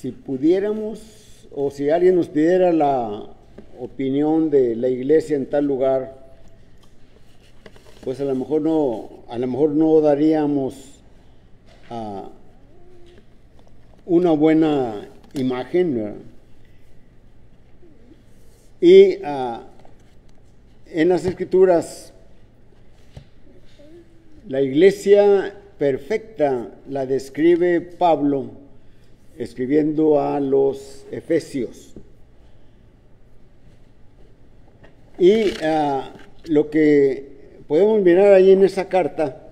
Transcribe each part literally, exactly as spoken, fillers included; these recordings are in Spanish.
si pudiéramos, o si alguien nos pidiera la opinión de la iglesia en tal lugar, pues a lo mejor no, a lo mejor no daríamos uh, una buena imagen, ¿verdad? Y uh, en las Escrituras, la iglesia perfecta la describe Pablo escribiendo a los Efesios. Y uh, lo que podemos mirar ahí en esa carta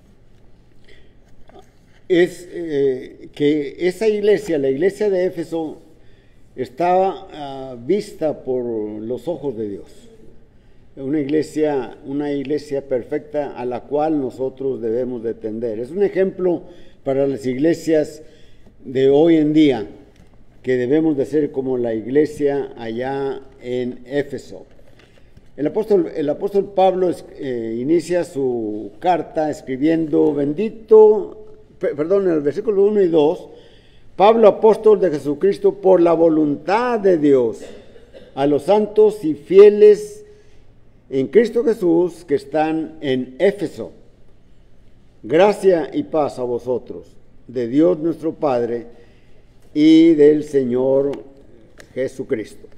es eh, que esa iglesia, la iglesia de Éfeso, estaba uh, vista por los ojos de Dios. Una iglesia, una iglesia perfecta a la cual nosotros debemos de tender. Es un ejemplo para las iglesias de hoy en día, que debemos de ser como la iglesia allá en Éfeso. El apóstol, el apóstol Pablo eh, inicia su carta escribiendo: bendito, perdón, en el versículo uno y dos, Pablo, apóstol de Jesucristo, por la voluntad de Dios, a los santos y fieles en Cristo Jesús que están en Éfeso. Gracia y paz a vosotros, de Dios nuestro Padre y del Señor Jesucristo.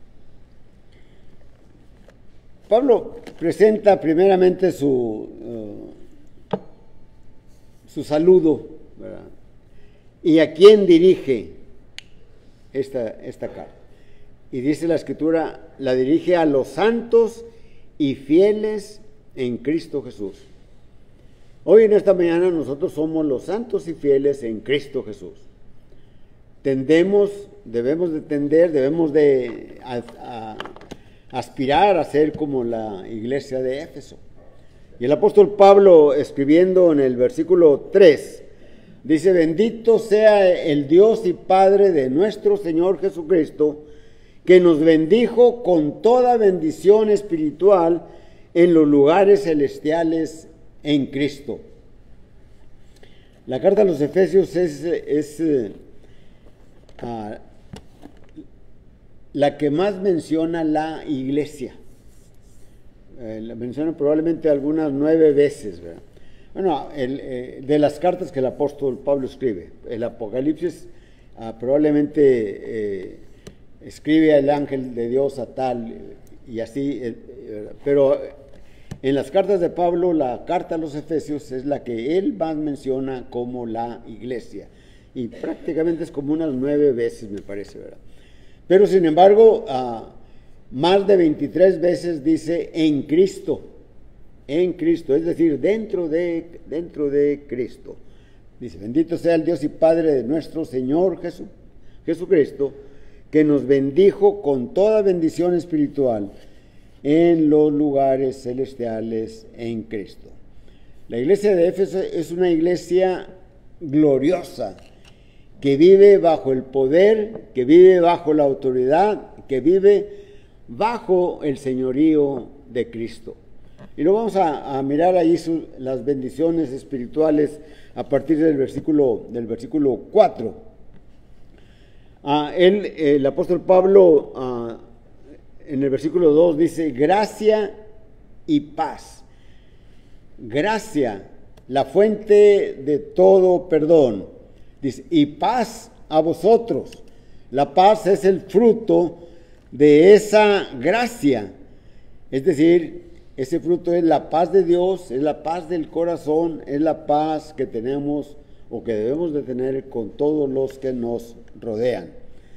Pablo presenta primeramente su, uh, su saludo, ¿verdad? ¿Y a quién dirige esta, esta carta? Y dice la Escritura, la dirige a los santos y fieles en Cristo Jesús. Hoy en esta mañana nosotros somos los santos y fieles en Cristo Jesús. Tendemos, debemos de tender, debemos de a, a, aspirar a ser como la iglesia de Éfeso. Y el apóstol Pablo, escribiendo en el versículo tres, dice: bendito sea el Dios y Padre de nuestro Señor Jesucristo, que nos bendijo con toda bendición espiritual en los lugares celestiales en Cristo. La carta a los Efesios es, es uh, la que más menciona la iglesia. Eh, la menciona probablemente algunas nueve veces, ¿verdad? Bueno, el, eh, de las cartas que el apóstol Pablo escribe, el Apocalipsis uh, probablemente eh, escribe al ángel de Dios a tal y así, eh, pero en las cartas de Pablo, la carta a los Efesios es la que él más menciona como la iglesia, y prácticamente es como unas nueve veces, me parece, ¿verdad? Pero sin embargo, uh, más de veintitrés veces dice en Cristo, en Cristo, es decir, dentro de, dentro de Cristo. Dice: bendito sea el Dios y Padre de nuestro Señor Jesu, Jesucristo, que nos bendijo con toda bendición espiritual en los lugares celestiales en Cristo. La iglesia de Éfeso es una iglesia gloriosa, que vive bajo el poder, que vive bajo la autoridad, que vive bajo el señorío de Cristo. Y lo vamos a, a mirar ahí su, las bendiciones espirituales a partir del versículo, del versículo cuatro. Ah, él, el apóstol Pablo, ah, en el versículo dos dice: gracia y paz. Gracia, la fuente de todo perdón. Dice: y paz a vosotros. La paz es el fruto de esa gracia. Es decir, ese fruto es la paz de Dios, es la paz del corazón, es la paz que tenemos o que debemos de tener con todos los que nos rodean.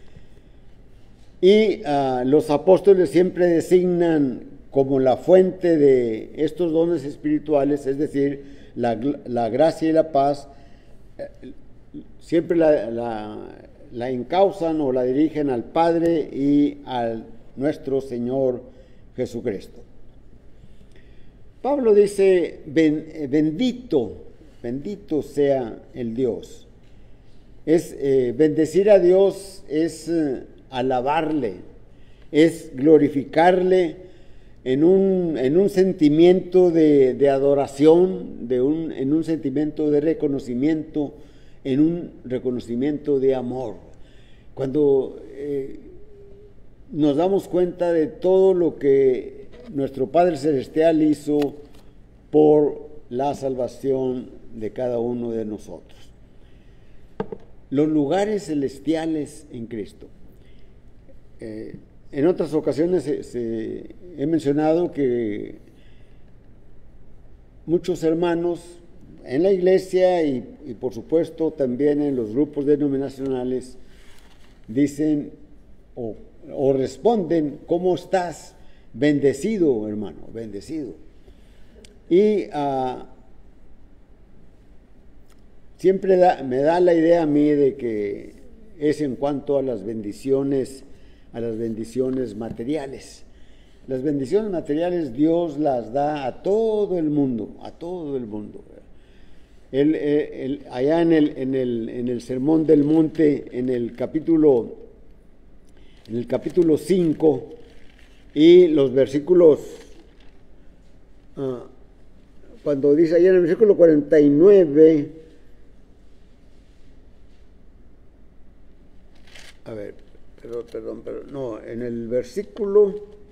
Y uh, los apóstoles siempre designan como la fuente de estos dones espirituales, es decir, la, la gracia y la paz, eh, siempre la, la, la encausan o la dirigen al Padre y a nuestro Señor Jesucristo. Pablo dice: bendito, bendito sea el Dios. Es eh, bendecir a Dios, es eh, alabarle, es glorificarle en un, en un sentimiento de, de adoración, de un, en un sentimiento de reconocimiento, en un reconocimiento de amor. cuando eh, nos damos cuenta de todo lo que nuestro Padre Celestial hizo por la salvación de cada uno de nosotros. Los lugares celestiales en Cristo. Eh, en otras ocasiones se, se, he mencionado que muchos hermanos en la iglesia y, y por supuesto también en los grupos denominacionales dicen o, o responden: ¿cómo estás? Bendecido, hermano, bendecido. Y uh, siempre da, me da la idea a mí de que es en cuanto a las bendiciones, a las bendiciones materiales. Las bendiciones materiales Dios las da a todo el mundo, a todo el mundo. Él, él, él, allá en el, en, el, en el Sermón del Monte, en el capítulo, en el capítulo cinco y los versículos, uh, cuando dice allá en el versículo cuarenta y nueve, a ver, perdón, perdón, perdón, no, en el versículo,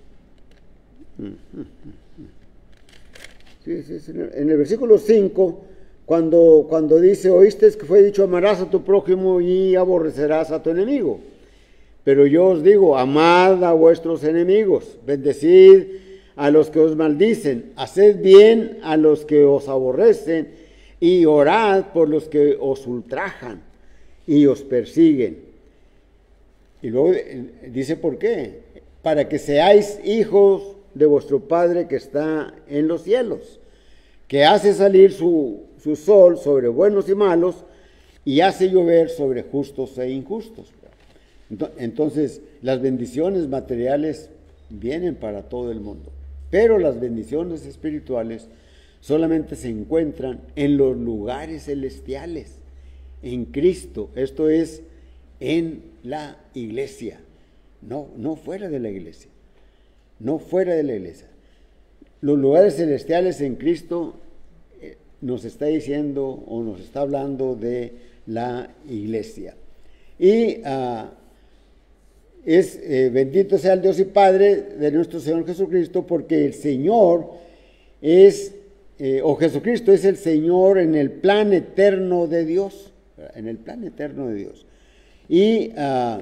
sí, sí, sí, en el versículo cinco, cuando, cuando dice: oíste que fue dicho, amarás a tu prójimo y aborrecerás a tu enemigo. Pero yo os digo, amad a vuestros enemigos, bendecid a los que os maldicen, haced bien a los que os aborrecen y orad por los que os ultrajan y os persiguen. Y luego dice: ¿por qué? Para que seáis hijos de vuestro Padre que está en los cielos, que hace salir su, su sol sobre buenos y malos y hace llover sobre justos e injustos. Entonces, las bendiciones materiales vienen para todo el mundo, pero las bendiciones espirituales solamente se encuentran en los lugares celestiales, en Cristo. Esto es, en la iglesia, no, no fuera de la iglesia, no fuera de la iglesia. Los lugares celestiales en Cristo eh, nos está diciendo o nos está hablando de la iglesia. Y uh, es eh, bendito sea el Dios y Padre de nuestro Señor Jesucristo, porque el Señor es, eh, o Jesucristo es el Señor en el plan eterno de Dios, en el plan eterno de Dios. Y uh,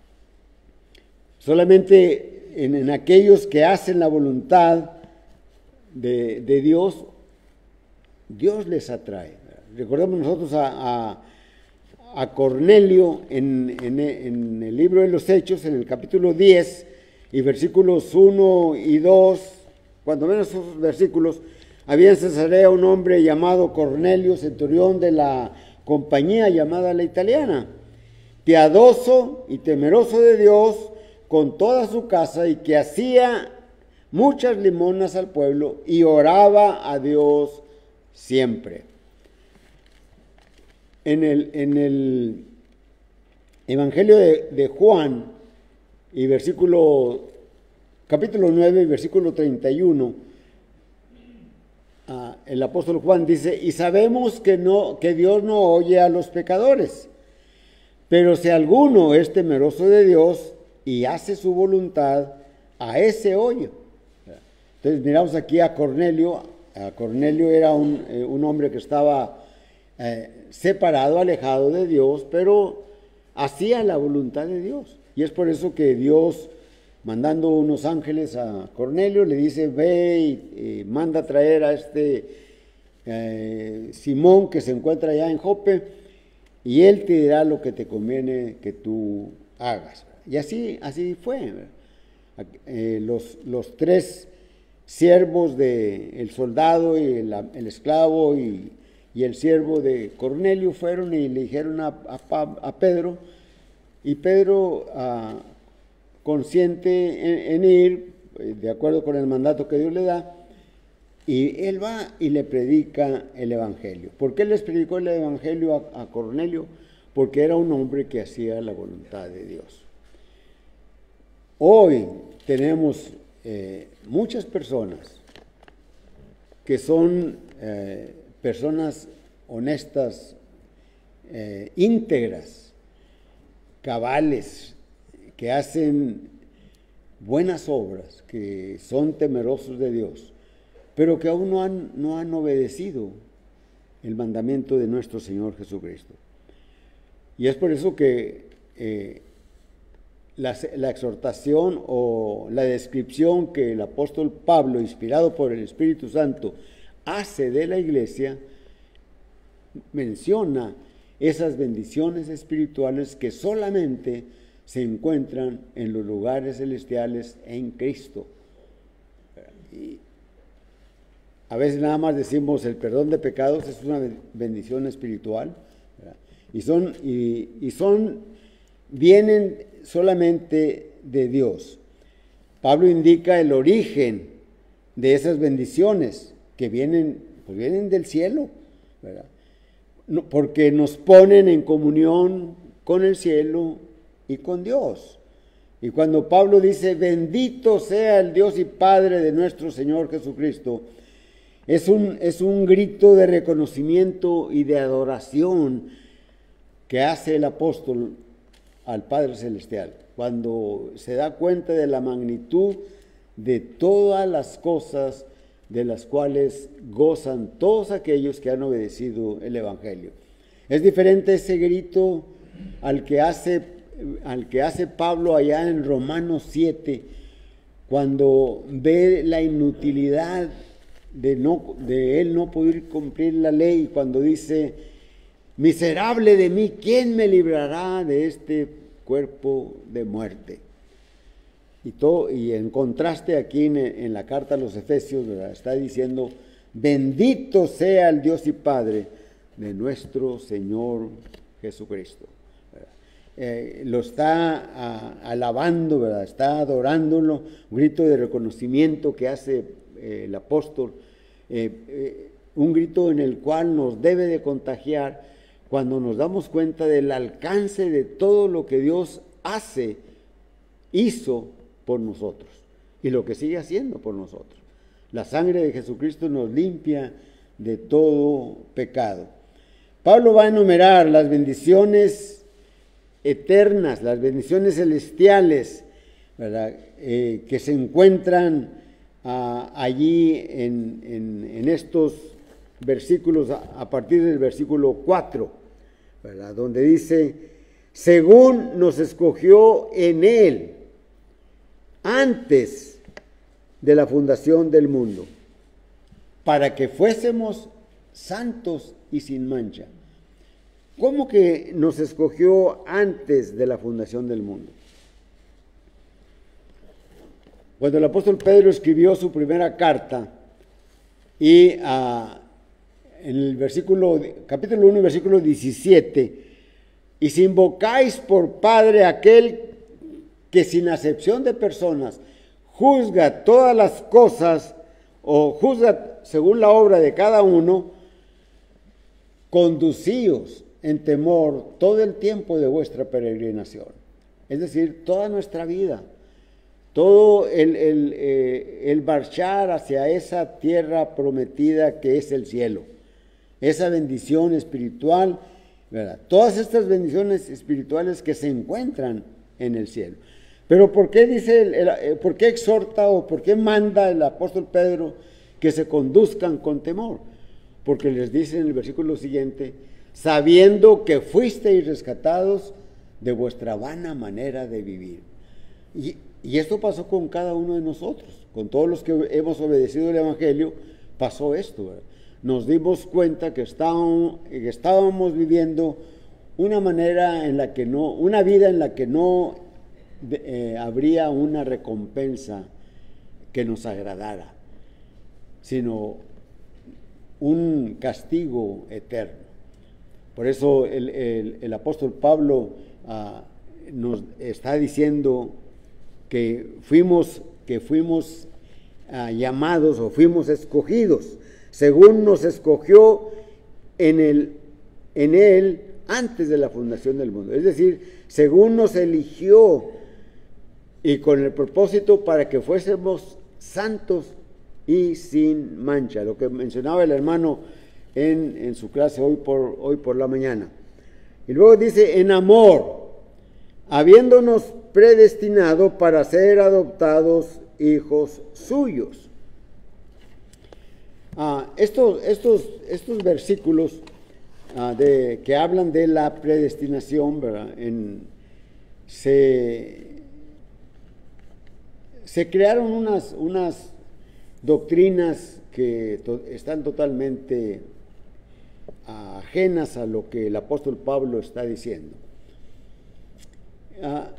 solamente en, en aquellos que hacen la voluntad de, de Dios, Dios les atrae. Recordemos nosotros a, a, a Cornelio en, en, en el libro de los Hechos, en el capítulo diez y versículos uno y dos, cuando menos esos versículos: había en Cesarea un hombre llamado Cornelio, centurión de la compañía llamada La Italiana, piadoso y temeroso de Dios con toda su casa, y que hacía muchas limonas al pueblo y oraba a Dios siempre. En el, en el Evangelio de, de Juan, y versículo, capítulo nueve, versículo treinta y uno, uh, el apóstol Juan dice: y sabemos que, no, que Dios no oye a los pecadores, pero si alguno es temeroso de Dios y hace su voluntad, a ese oye. Entonces miramos aquí a Cornelio. A Cornelio era un, eh, un hombre que estaba eh, separado, alejado de Dios, pero hacía la voluntad de Dios. Y es por eso que Dios, mandando unos ángeles a Cornelio, le dice: ve y eh, manda a traer a este eh, Simón, que se encuentra allá en Jope, y él te dirá lo que te conviene que tú hagas. Y así, así fue. Eh, los, los tres siervos del soldado y el, el esclavo y, y el siervo de Cornelio fueron y le dijeron a, a, a Pedro, y Pedro, uh, consciente en, en ir, de acuerdo con el mandato que Dios le da, y él va y le predica el evangelio. ¿Por qué les predicó el evangelio a, a Cornelio? Porque era un hombre que hacía la voluntad de Dios. Hoy tenemos eh, muchas personas que son eh, personas honestas, eh, íntegras, cabales, que hacen buenas obras, que son temerosos de Dios, pero que aún no han, no han obedecido el mandamiento de nuestro Señor Jesucristo. Y es por eso que eh, la, la exhortación o la descripción que el apóstol Pablo, inspirado por el Espíritu Santo, hace de la iglesia, menciona esas bendiciones espirituales que solamente se encuentran en los lugares celestiales en Cristo. Y a veces nada más decimos el perdón de pecados es una bendición espiritual, ¿verdad? y son y, y son vienen solamente de Dios. Pablo indica el origen de esas bendiciones que vienen, pues vienen del cielo, ¿verdad? No, porque nos ponen en comunión con el cielo y con Dios. Y cuando Pablo dice, bendito sea el Dios y Padre de nuestro Señor Jesucristo, es un, es un grito de reconocimiento y de adoración que hace el apóstol al Padre Celestial, cuando se da cuenta de la magnitud de todas las cosas de las cuales gozan todos aquellos que han obedecido el Evangelio. Es diferente ese grito al que hace, al que hace Pablo allá en Romanos siete, cuando ve la inutilidad de, no, de él no poder cumplir la ley, cuando dice, miserable de mí, ¿quién me librará de este cuerpo de muerte? Y, todo, y en contraste aquí en, en la carta a los Efesios, ¿verdad?, está diciendo, bendito sea el Dios y Padre de nuestro Señor Jesucristo. Eh, lo está a, alabando, ¿verdad?, está adorándolo, un grito de reconocimiento que hace eh, el apóstol, eh, eh, un grito en el cual nos debe de contagiar cuando nos damos cuenta del alcance de todo lo que Dios hace, hizo por nosotros y lo que sigue haciendo por nosotros. La sangre de Jesucristo nos limpia de todo pecado. Pablo va a enumerar las bendiciones eternas, las bendiciones celestiales, ¿verdad?, eh, que se encuentran ah, allí en, en, en estos versículos, a, a partir del versículo cuatro, ¿verdad?, donde dice, según nos escogió en Él, antes de la fundación del mundo, para que fuésemos santos y sin mancha. ¿Cómo que nos escogió antes de la fundación del mundo? Cuando el apóstol Pedro escribió su primera carta, y uh, en el versículo, capítulo uno, versículo diecisiete, y si invocáis por Padre aquel que sin acepción de personas juzga todas las cosas, o juzga según la obra de cada uno, conducíos en temor todo el tiempo de vuestra peregrinación. Es decir, toda nuestra vida, todo el, el, eh, el marchar hacia esa tierra prometida que es el cielo, esa bendición espiritual, ¿verdad? Todas estas bendiciones espirituales que se encuentran en el cielo. Pero ¿por qué dice, el, el, por qué exhorta o por qué manda el apóstol Pedro que se conduzcan con temor? Porque les dice en el versículo siguiente, sabiendo que fuisteis rescatados de vuestra vana manera de vivir. Y, y esto pasó con cada uno de nosotros, con todos los que hemos obedecido el Evangelio, pasó esto, ¿verdad? Nos dimos cuenta que estábamos, que estábamos viviendo una manera en la que no, una vida en la que no De, eh, habría una recompensa que nos agradara, sino un castigo eterno. Por eso el, el, el apóstol Pablo uh, nos está diciendo que fuimos, que fuimos uh, llamados o fuimos escogidos, según nos escogió en, el, en él antes de la fundación del mundo. Es decir, según nos eligió y con el propósito para que fuésemos santos y sin mancha, lo que mencionaba el hermano en, en su clase hoy por, hoy por la mañana. Y luego dice, en amor, habiéndonos predestinado para ser adoptados hijos suyos. Ah, estos, estos, estos versículos ah, de, que hablan de la predestinación, ¿verdad? En, se, se crearon unas, unas doctrinas que to, están totalmente ah, ajenas a lo que el apóstol Pablo está diciendo. Ah,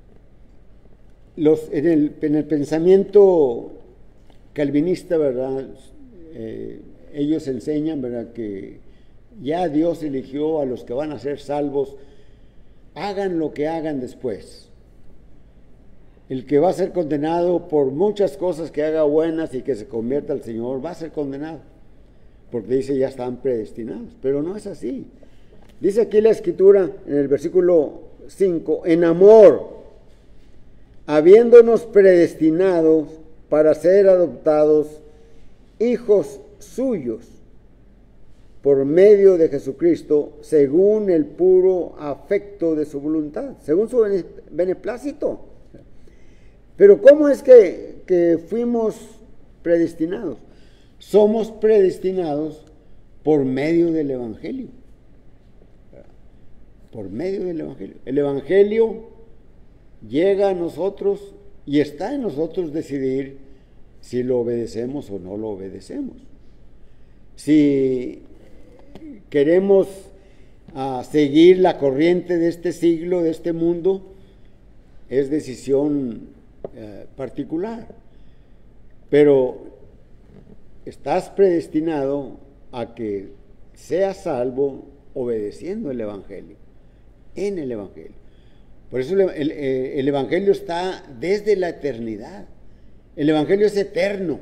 los, en, el, en el pensamiento calvinista, ¿verdad? Eh, ellos enseñan, ¿verdad?, que ya Dios eligió a los que van a ser salvos, hagan lo que hagan después. El que va a ser condenado por muchas cosas que haga buenas y que se convierta al Señor, va a ser condenado, porque dice ya están predestinados, pero no es así. Dice aquí la Escritura en el versículo cinco, en amor, habiéndonos predestinados para ser adoptados hijos suyos por medio de Jesucristo, según el puro afecto de su voluntad, según su beneplácito. Pero ¿cómo es que, que fuimos predestinados? Somos predestinados por medio del Evangelio. Por medio del Evangelio. El Evangelio llega a nosotros y está en nosotros decidir si lo obedecemos o no lo obedecemos. Si queremos uh, seguir la corriente de este siglo, de este mundo, es decisión uh, particular. Pero estás predestinado a que seas salvo obedeciendo el Evangelio, en el Evangelio. Por eso el, el, el Evangelio está desde la eternidad. El Evangelio es eterno.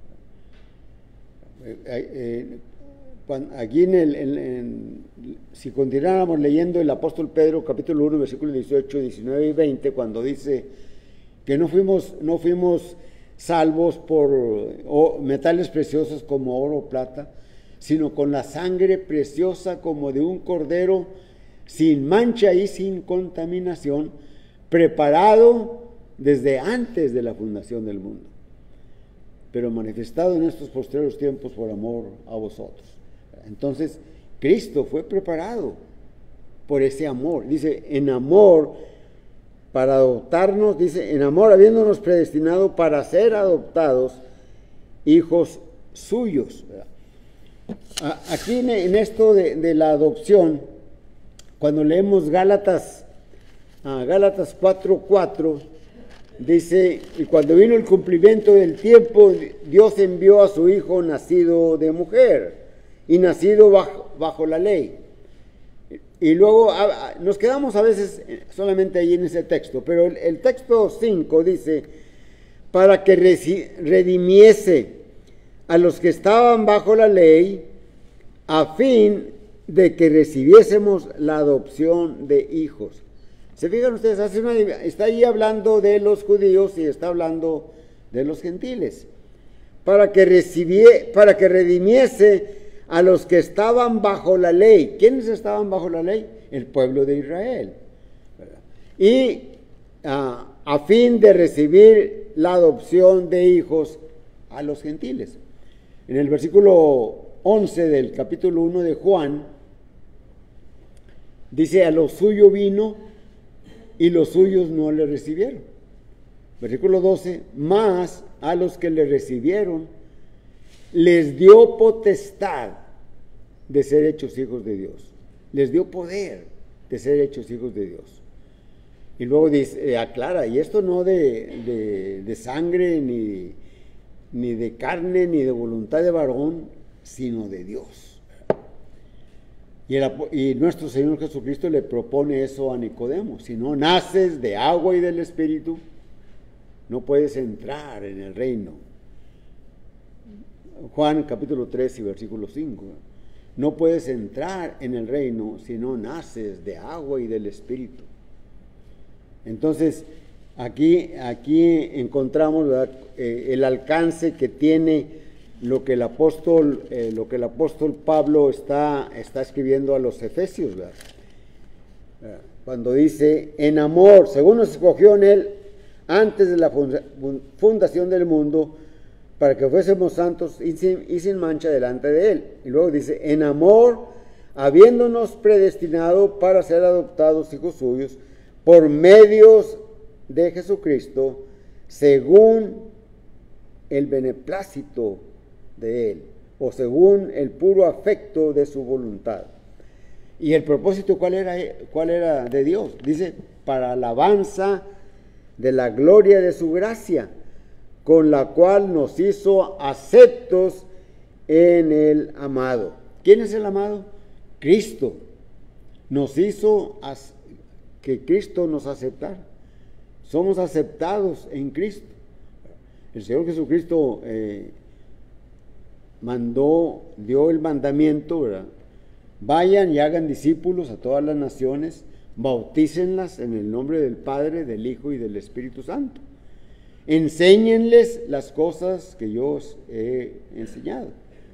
Eh, eh, cuando, aquí en el, en, en, si continuáramos leyendo el apóstol Pedro, capítulo uno, versículos dieciocho, diecinueve y veinte, cuando dice que no fuimos, no fuimos salvos por oh, metales preciosos como oro o plata, sino con la sangre preciosa como de un cordero, sin mancha y sin contaminación, preparado desde antes de la fundación del mundo, pero manifestado en estos postreros tiempos por amor a vosotros. Entonces, Cristo fue preparado por ese amor. Dice, en amor, para adoptarnos, dice, en amor, habiéndonos predestinado para ser adoptados hijos suyos. Aquí en esto de, de la adopción, cuando leemos Gálatas, ah, Gálatas cuatro cuatro, dice, y cuando vino el cumplimiento del tiempo, Dios envió a su Hijo nacido de mujer y nacido bajo, bajo la ley. Y luego a, a, nos quedamos a veces solamente ahí en ese texto, pero el, el texto cinco dice, para que resi, redimiese a los que estaban bajo la ley, a fin de que recibiésemos la adopción de hijos. ¿Se fijan ustedes? Hace una, está ahí hablando de los judíos y está hablando de los gentiles. Para que, recibie, para que redimiese a los que estaban bajo la ley. ¿Quiénes estaban bajo la ley? El pueblo de Israel. Y a, a fin de recibir la adopción de hijos a los gentiles. En el versículo once del capítulo uno de Juan, dice, a lo suyo vino y los suyos no le recibieron. Versículo doce, más a los que le recibieron, les dio potestad de ser hechos hijos de Dios. Les dio poder de ser hechos hijos de Dios. Y luego dice, eh, aclara, y esto no de, de, de sangre, ni, ni de carne, ni de voluntad de varón, sino de Dios. Y, el, y nuestro Señor Jesucristo le propone eso a Nicodemo. Si no naces de agua y del Espíritu, no puedes entrar en el reino. Juan capítulo tres y versículo cinco. No puedes entrar en el reino si no naces de agua y del Espíritu. Entonces, aquí, aquí encontramos eh, el alcance que tiene lo que el apóstol, eh, lo que el apóstol Pablo está, está escribiendo a los Efesios, ¿verdad? cuando dice, en amor, según nos escogió en Él antes de la fundación del mundo, para que fuésemos santos y sin, y sin mancha delante de Él. Y luego dice, en amor, habiéndonos predestinado para ser adoptados hijos suyos, por medios de Jesucristo, según el beneplácito de Él, o según el puro afecto de su voluntad. ¿Y el propósito cuál era, cuál era de Dios? Dice, para alabanza de la gloria de su gracia, con la cual nos hizo aceptos en el amado. ¿Quién es el amado? Cristo. Nos hizo que Cristo nos aceptara. Somos aceptados en Cristo. El Señor Jesucristo eh, mandó, dio el mandamiento, ¿verdad? Vayan y hagan discípulos a todas las naciones, bautícenlas en el nombre del Padre, del Hijo y del Espíritu Santo. Enséñenles las cosas que yo os he enseñado.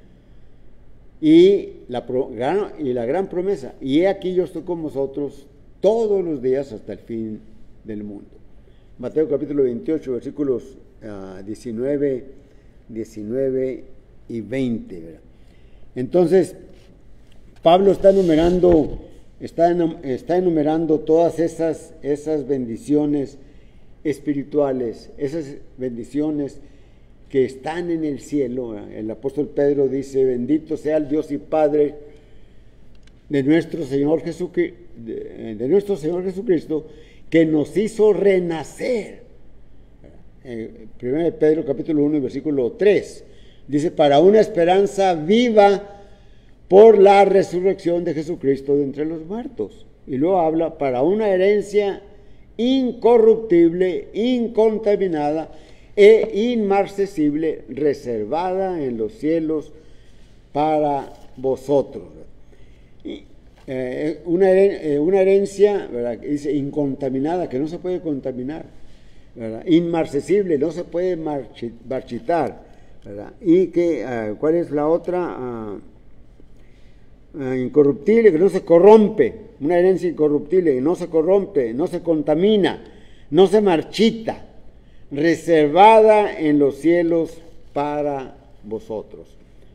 Y la, gran, y la gran promesa, y he aquí yo estoy con vosotros todos los días hasta el fin del mundo. Mateo capítulo veintiocho, versículos uh, diecinueve, diecinueve y veinte. ¿Verdad? Entonces, Pablo está enumerando, está, está enumerando todas esas, esas bendiciones espirituales, esas bendiciones que están en el cielo. El apóstol Pedro dice, bendito sea el Dios y Padre de nuestro Señor Jesucristo, de, de nuestro Señor Jesucristo, que nos hizo renacer. Eh, primero de Pedro capítulo uno, versículo tres, dice, para una esperanza viva por la resurrección de Jesucristo de entre los muertos. Y luego habla, para una herencia incorruptible, incontaminada e inmarcesible, reservada en los cielos para vosotros. Y, eh, una, eh, una herencia, ¿verdad? Dice incontaminada, que no se puede contaminar, ¿verdad? Inmarcesible, no se puede marchitar, ¿verdad? Y que, uh, ¿cuál es la otra? Uh, uh, incorruptible, que no se corrompe. Una herencia incorruptible, que no se corrompe, no se contamina, no se marchita, reservada en los cielos para vosotros.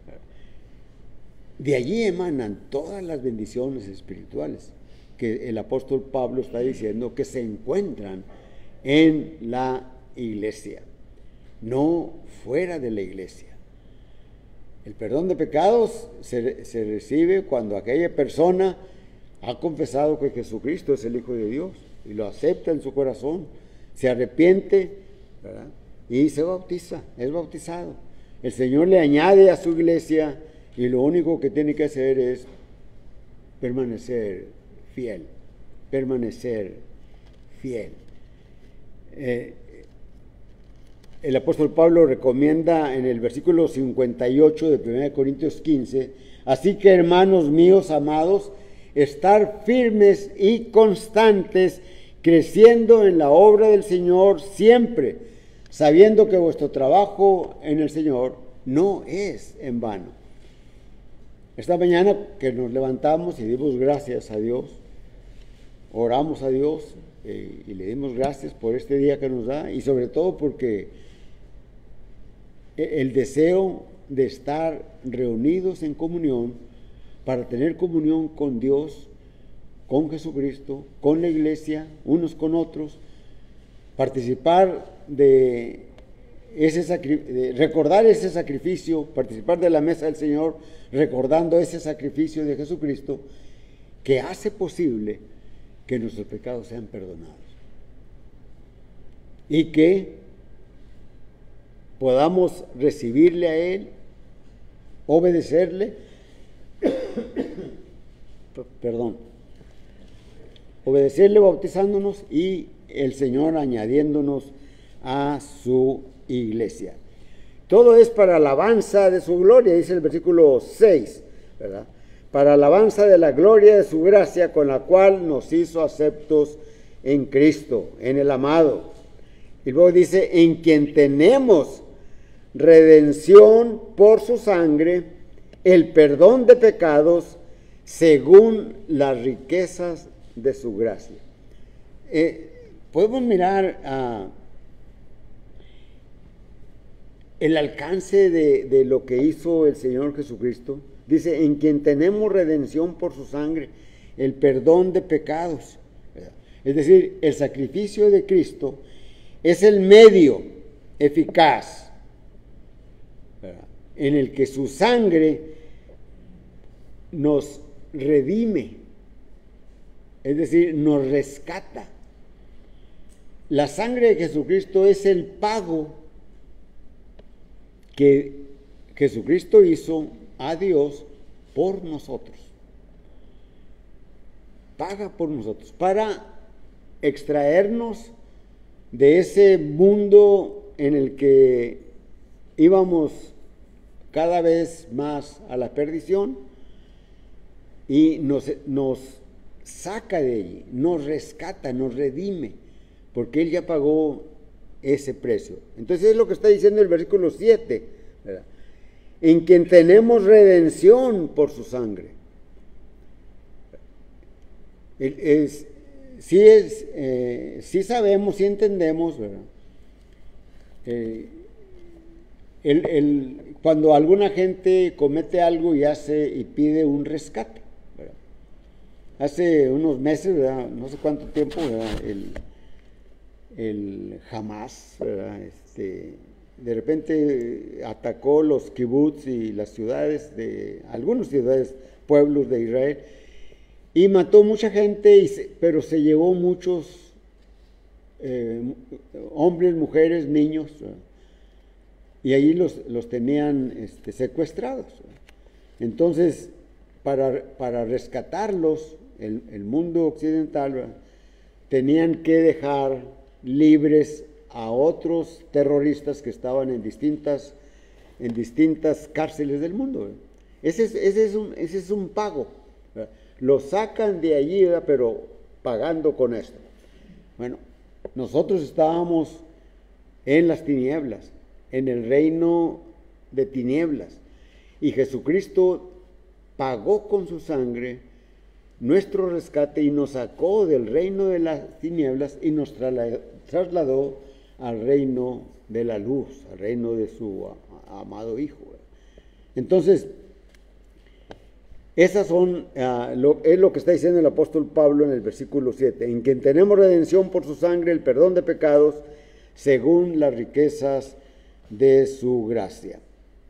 De allí emanan todas las bendiciones espirituales que el apóstol Pablo está diciendo que se encuentran en la iglesia, no fuera de la iglesia. El perdón de pecados se, se recibe cuando aquella persona ha confesado que Jesucristo es el Hijo de Dios y lo acepta en su corazón, se arrepiente, ¿verdad? Y se bautiza, es bautizado. El Señor le añade a su iglesia y lo único que tiene que hacer es permanecer fiel, permanecer fiel. Eh, el apóstol Pablo recomienda en el versículo cincuenta y ocho de primera de Corintios quince, así que hermanos míos amados, estar firmes y constantes, creciendo en la obra del Señor siempre, sabiendo que vuestro trabajo en el Señor no es en vano. Esta mañana que nos levantamos y dimos gracias a Dios, oramos a Dios eh, y le dimos gracias por este día que nos da y sobre todo porque el deseo de estar reunidos en comunión para tener comunión con Dios, con Jesucristo, con la iglesia, unos con otros, participar de ese de recordar ese sacrificio, participar de la mesa del Señor, recordando ese sacrificio de Jesucristo que hace posible que nuestros pecados sean perdonados y que podamos recibirle a Él, obedecerle, perdón, obedecerle bautizándonos y el Señor añadiéndonos a su iglesia. Todo es para alabanza de su gloria, dice el versículo seis, ¿verdad? Para alabanza de la gloria de su gracia, con la cual nos hizo aceptos en Cristo, en el amado. Y luego dice, en quien tenemos redención por su sangre, el perdón de pecados, según las riquezas de su gracia. eh, podemos mirar a el alcance de, de lo que hizo el Señor Jesucristo. Dice, en quien tenemos redención por su sangre, el perdón de pecados. Es decir, el sacrificio de Cristo es el medio eficaz, ¿verdad?, en el que su sangre nos redime, es decir, nos rescata. La sangre de Jesucristo es el pago que Jesucristo hizo a Dios por nosotros. Paga por nosotros, para extraernos de ese mundo en el que íbamos cada vez más a la perdición, y nos, nos saca de allí, nos rescata, nos redime, porque Él ya pagó ese precio. Entonces es lo que está diciendo el versículo siete, ¿verdad?, en quien tenemos redención por su sangre. Es, sí, es, eh, sí sabemos, sí entendemos, ¿verdad?, eh, el, el, cuando alguna gente comete algo y hace y pide un rescate, ¿verdad? Hace unos meses, ¿verdad?, no sé cuánto tiempo, ¿verdad?, el, el Hamas, ¿verdad?, este, de repente atacó los kibbutz y las ciudades de algunas ciudades, pueblos de Israel, y mató mucha gente, y se, pero se llevó muchos eh, hombres, mujeres, niños, ¿verdad?, y ahí los, los tenían este, secuestrados. Entonces, para, para rescatarlos, el, el mundo occidental, ¿verdad?, tenían que dejar libres a otros terroristas que estaban en distintas, en distintas cárceles del mundo, ¿verdad? Ese es, ese es un, ese es un pago, ¿verdad? Lo sacan de allí, ¿verdad?, pero pagando con esto. Bueno, nosotros estábamos en las tinieblas, en el reino de tinieblas, y Jesucristo pagó con su sangre nuestro rescate y nos sacó del reino de las tinieblas y nos trasladó al reino de la luz, al reino de su amado Hijo. Entonces, esas son, uh, lo, es lo que está diciendo el apóstol Pablo en el versículo siete, en quien tenemos redención por su sangre, el perdón de pecados, según las riquezas de su gracia.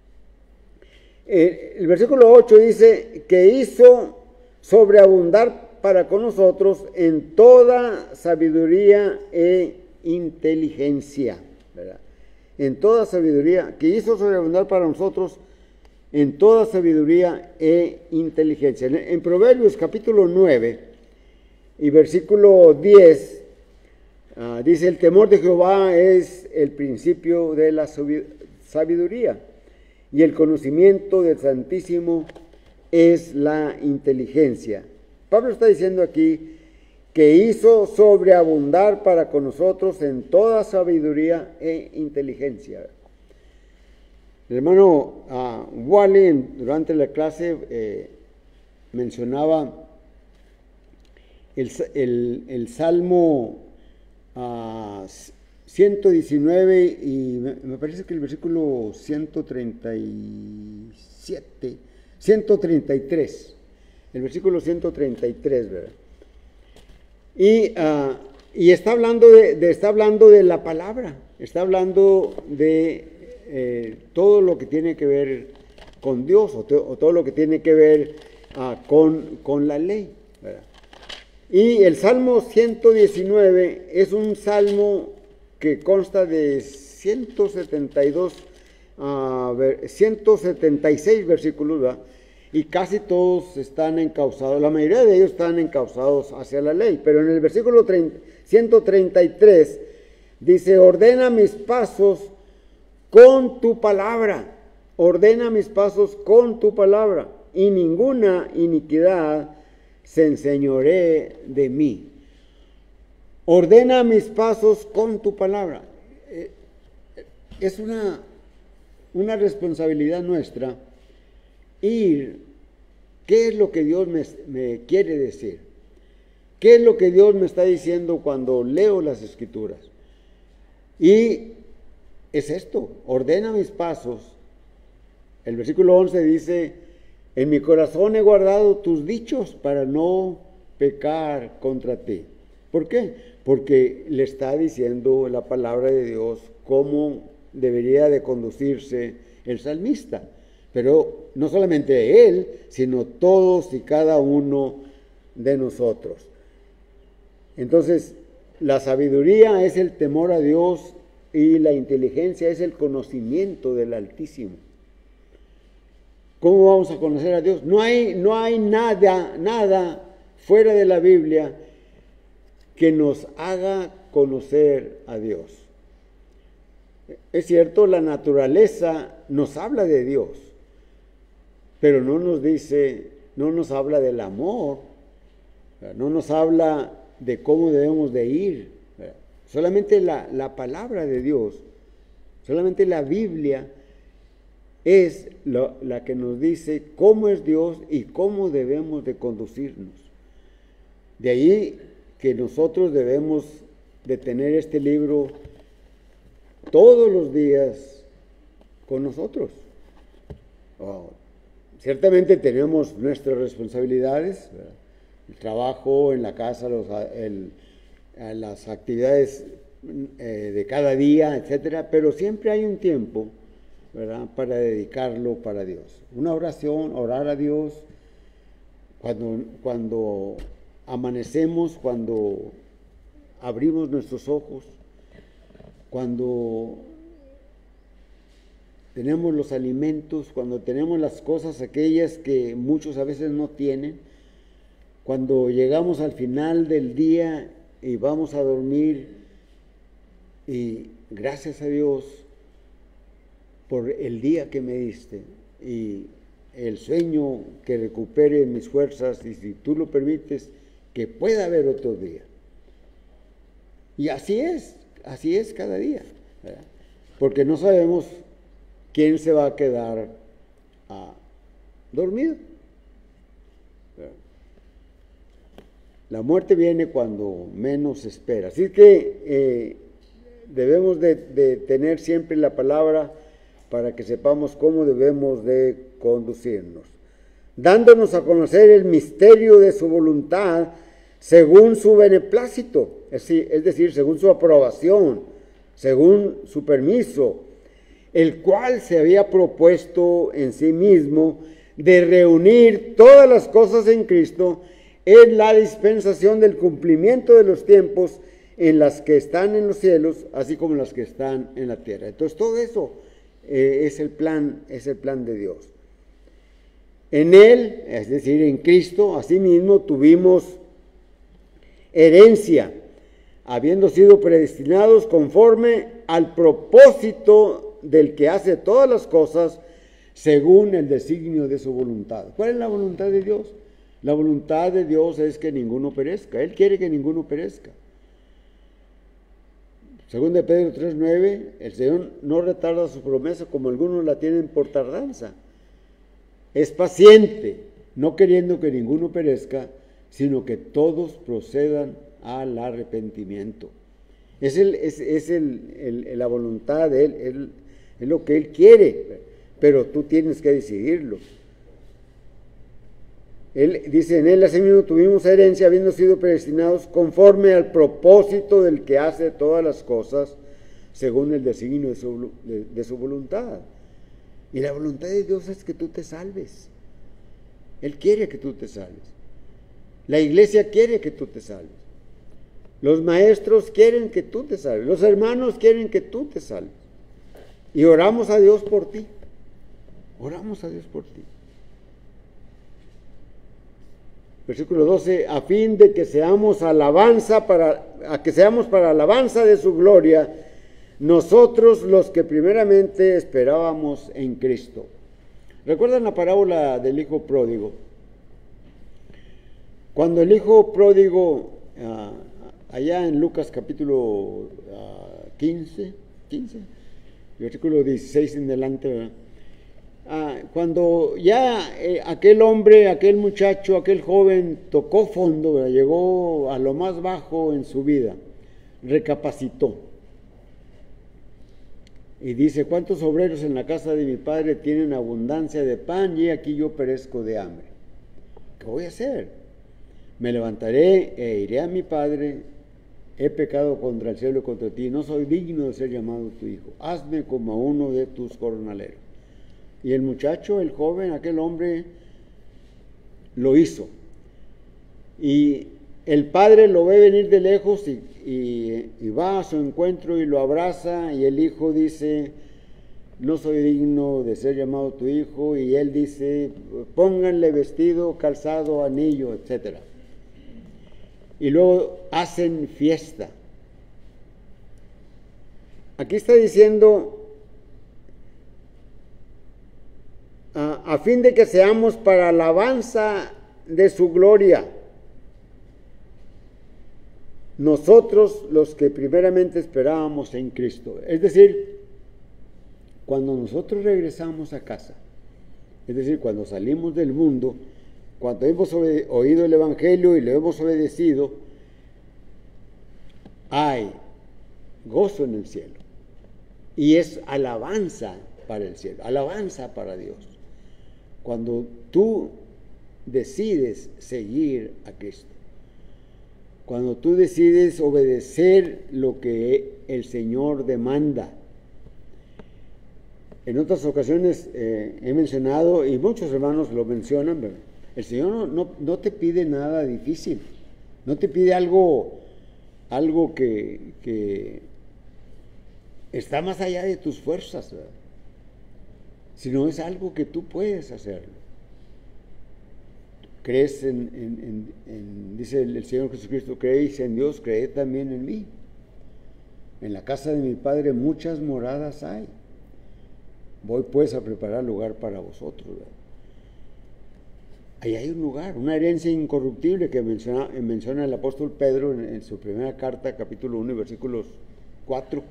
Eh, el versículo ocho dice que hizo sobreabundar para con nosotros en toda sabiduría e inteligencia, ¿verdad? En toda sabiduría, que hizo sobreabundar para nosotros en toda sabiduría e inteligencia. En, en Proverbios capítulo nueve y versículo diez, uh, dice, el temor de Jehová es el principio de la sabiduría, y el conocimiento del Santísimo es la inteligencia. Pablo está diciendo aquí que hizo sobreabundar para con nosotros en toda sabiduría e inteligencia. El hermano uh, Wally durante la clase eh, mencionaba el, el, el Salmo uh, ciento diecinueve y me, me parece que el versículo ciento treinta y siete, ciento treinta y tres, el versículo ciento treinta y tres, ¿verdad? Y, uh, y está, hablando de, de, está hablando de la palabra, está hablando de eh, todo lo que tiene que ver con Dios, o, to, o todo lo que tiene que ver uh, con, con la ley, ¿verdad? Y el Salmo ciento diecinueve es un salmo que consta de ciento setenta y dos, uh, ciento setenta y seis versículos, ¿verdad?, y casi todos están encausados, la mayoría de ellos están encausados hacia la ley, pero en el versículo ciento treinta y tres dice, ordena mis pasos con tu palabra, ordena mis pasos con tu palabra, y ninguna iniquidad se enseñoree de mí. Ordena mis pasos con tu palabra. Es una, una responsabilidad nuestra ir, ¿qué es lo que Dios me, me quiere decir? ¿Qué es lo que Dios me está diciendo cuando leo las Escrituras? Y es esto, ordena mis pasos. El versículo once dice, en mi corazón he guardado tus dichos para no pecar contra ti. ¿Por qué? Porque le está diciendo la palabra de Dios cómo debería de conducirse el salmista. Pero no solamente él, sino todos y cada uno de nosotros. Entonces, la sabiduría es el temor a Dios y la inteligencia es el conocimiento del Altísimo. ¿Cómo vamos a conocer a Dios? No hay, no hay nada, nada fuera de la Biblia que nos haga conocer a Dios. Es cierto, la naturaleza nos habla de Dios, pero no nos dice, no nos habla del amor, no nos habla de cómo debemos de ir. Solamente la, la palabra de Dios, solamente la Biblia es lo, la que nos dice cómo es Dios y cómo debemos de conducirnos. De ahí que nosotros debemos de tener este libro todos los días con nosotros. Oh, ciertamente tenemos nuestras responsabilidades, ¿verdad? El trabajo en la casa, los, el, las actividades eh, de cada día, etcétera, pero siempre hay un tiempo, ¿verdad?, para dedicarlo para Dios. Una oración, orar a Dios, cuando, cuando amanecemos, cuando abrimos nuestros ojos, cuando tenemos los alimentos, cuando tenemos las cosas aquellas que muchos a veces no tienen, cuando llegamos al final del día y vamos a dormir, y gracias a Dios por el día que me diste y el sueño que recupere mis fuerzas, y si tú lo permites, que pueda haber otro día. Y así es, así es cada día, ¿verdad? Porque no sabemos quién se va a quedar ah, dormido, ¿verdad? La muerte viene cuando menos se espera. Así que eh, debemos de, de tener siempre la palabra para que sepamos cómo debemos de conducirnos, dándonos a conocer el misterio de su voluntad según su beneplácito, es decir, según su aprobación, según su permiso, el cual se había propuesto en sí mismo de reunir todas las cosas en Cristo en la dispensación del cumplimiento de los tiempos, en las que están en los cielos, así como en las que están en la tierra. Entonces todo eso eh, es el plan, es el plan de Dios. En Él, es decir, en Cristo, asimismo tuvimos herencia, habiendo sido predestinados conforme al propósito del que hace todas las cosas según el designio de su voluntad. ¿Cuál es la voluntad de Dios? La voluntad de Dios es que ninguno perezca. Él quiere que ninguno perezca. Según de Pedro tres nueve, el Señor no retarda su promesa como algunos la tienen por tardanza. Es paciente, no queriendo que ninguno perezca, sino que todos procedan al arrepentimiento. Es, el, es, es el, el, la voluntad de Él, Él, es lo que Él quiere, pero tú tienes que decidirlo. Él dice, en Él asimismo tuvimos herencia, habiendo sido predestinados conforme al propósito del que hace todas las cosas, según el designio de su, de, de su voluntad. Y la voluntad de Dios es que tú te salves. Él quiere que tú te salves. La iglesia quiere que tú te salves. Los maestros quieren que tú te salves. Los hermanos quieren que tú te salves. Y oramos a Dios por ti. Oramos a Dios por ti. Versículo doce, a fin de que seamos alabanza para, a que seamos para alabanza de su gloria, nosotros los que primeramente esperábamos en Cristo. ¿Recuerdan la parábola del hijo pródigo? Cuando el hijo pródigo, uh, allá en Lucas capítulo uh, quince, quince, versículo dieciséis en adelante, ah, cuando ya eh, aquel hombre, aquel muchacho, aquel joven tocó fondo, ¿verdad? Llegó a lo más bajo en su vida, recapacitó. Y dice, ¿cuántos obreros en la casa de mi padre tienen abundancia de pan y aquí yo perezco de hambre? ¿Qué voy a hacer? Me levantaré e iré a mi padre. He pecado contra el cielo y contra ti. No soy digno de ser llamado tu hijo. Hazme como a uno de tus jornaleros. Y el muchacho, el joven, aquel hombre, lo hizo. Y el padre lo ve venir de lejos y, y, y va a su encuentro y lo abraza, y el hijo dice, no soy digno de ser llamado tu hijo, y él dice, pónganle vestido, calzado, anillo, etcétera. Y luego hacen fiesta. Aquí está diciendo, a, a fin de que seamos para alabanza de su gloria, nosotros los que primeramente esperábamos en Cristo. Es decir, cuando nosotros regresamos a casa, es decir, cuando salimos del mundo, cuando hemos oído el Evangelio y lo hemos obedecido, hay gozo en el cielo. Y es alabanza para el cielo, alabanza para Dios. Cuando tú decides seguir a Cristo, cuando tú decides obedecer lo que el Señor demanda. En otras ocasiones eh, he mencionado, y muchos hermanos lo mencionan, ¿verdad? El Señor no, no, no te pide nada difícil, no te pide algo, algo que, que está más allá de tus fuerzas, ¿verdad? Sino es algo que tú puedes hacerlo. Crees en, en, en, en dice el, el Señor Jesucristo, creéis en Dios, creed también en mí. En la casa de mi Padre muchas moradas hay. Voy pues a preparar lugar para vosotros, ¿verdad? Ahí hay un lugar, una herencia incorruptible que menciona, menciona el apóstol Pedro en, en su primera carta, capítulo uno, versículos cuatro.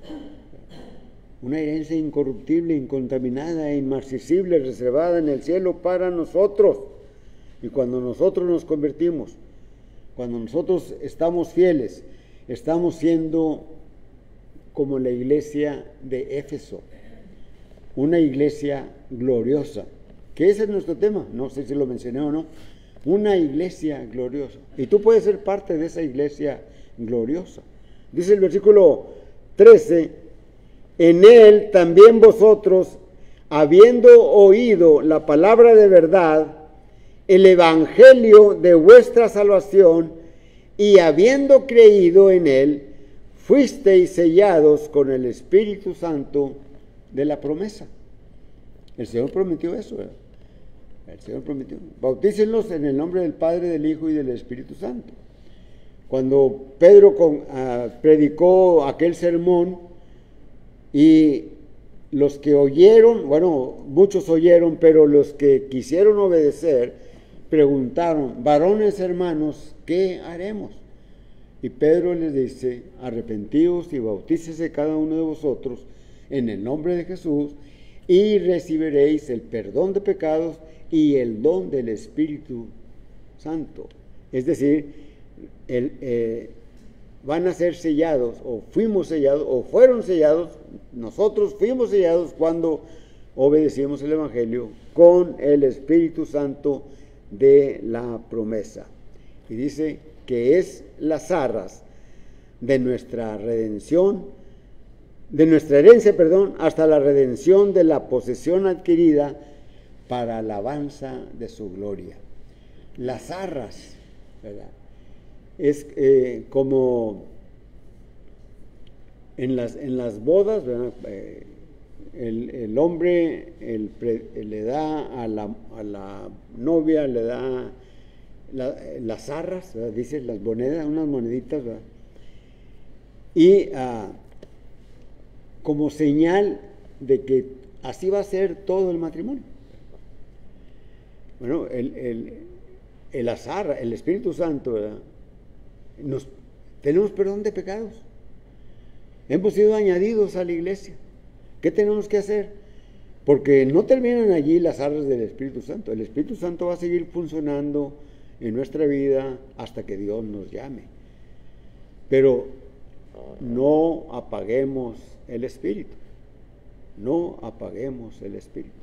Una herencia incorruptible, incontaminada, inmarcesible, reservada en el cielo para nosotros. Y cuando nosotros nos convertimos, cuando nosotros estamos fieles, estamos siendo como la iglesia de Éfeso, una iglesia gloriosa, que ese es nuestro tema, no sé si lo mencioné o no, una iglesia gloriosa. Y tú puedes ser parte de esa iglesia gloriosa. Dice el versículo trece, en él también vosotros, habiendo oído la palabra de verdad, el evangelio de vuestra salvación, y habiendo creído en él, fuisteis sellados con el Espíritu Santo de la promesa. El Señor prometió eso, ¿verdad? El Señor prometió. Bautícenlos en el nombre del Padre, del Hijo y del Espíritu Santo. Cuando Pedro con, uh, predicó aquel sermón, y los que oyeron, bueno, muchos oyeron, pero los que quisieron obedecer, preguntaron, varones hermanos, ¿qué haremos? Y Pedro les dice, arrepentíos y bautícese cada uno de vosotros en el nombre de Jesús y recibiréis el perdón de pecados y el don del Espíritu Santo. Es decir, el, eh, van a ser sellados, o fuimos sellados, o fueron sellados, nosotros fuimos sellados cuando obedecimos el Evangelio con el Espíritu Santo de la promesa. Y dice que es las arras de nuestra redención, de nuestra herencia, perdón, hasta la redención de la posesión adquirida para alabanza de su gloria. Las arras, ¿verdad? Es eh, como en las, en las bodas, ¿verdad? Eh, el, el hombre el pre, le da a la, a la novia, le da la, las arras, ¿verdad? Dice las monedas, unas moneditas, ¿verdad? Y uh, como señal de que así va a ser todo el matrimonio. Bueno, el, el, el azar, el Espíritu Santo, ¿verdad? Nos, tenemos perdón de pecados. Hemos sido añadidos a la iglesia. ¿Qué tenemos que hacer? Porque no terminan allí las arras del Espíritu Santo. El Espíritu Santo va a seguir funcionando en nuestra vida hasta que Dios nos llame. Pero no apaguemos el Espíritu. No apaguemos el Espíritu.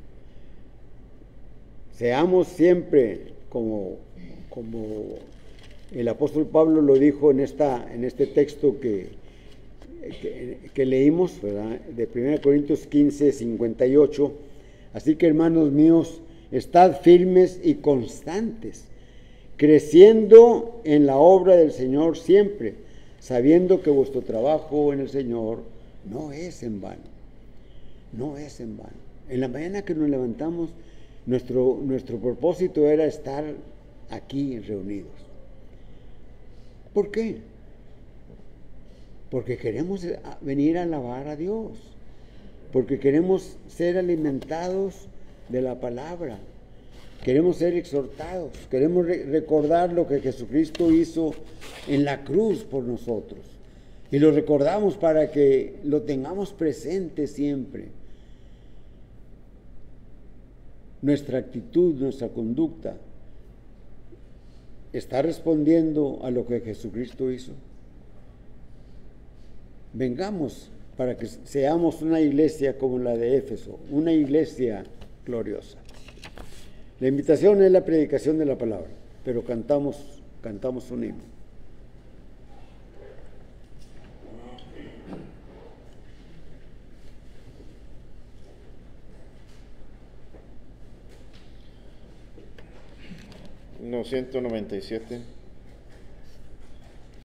Seamos siempre como, como el apóstol Pablo lo dijo en, esta, en este texto que, que, que leímos, ¿verdad? De primera Corintios quince, cincuenta y ocho. Así que, hermanos míos, estad firmes y constantes, creciendo en la obra del Señor siempre, sabiendo que vuestro trabajo en el Señor no es en vano. No es en vano. En la mañana que nos levantamos, nuestro, nuestro propósito era estar aquí reunidos. ¿Por qué? Porque queremos venir a alabar a Dios, porque queremos ser alimentados de la palabra, queremos ser exhortados, queremos re- recordar lo que Jesucristo hizo en la cruz por nosotros. Y lo recordamos para que lo tengamos presente siempre. Nuestra actitud, nuestra conducta, ¿está respondiendo a lo que Jesucristo hizo? Vengamos para que seamos una iglesia como la de Éfeso, una iglesia gloriosa. La invitación es la predicación de la palabra, pero cantamos, cantamos un himno. Himno ciento noventa y siete.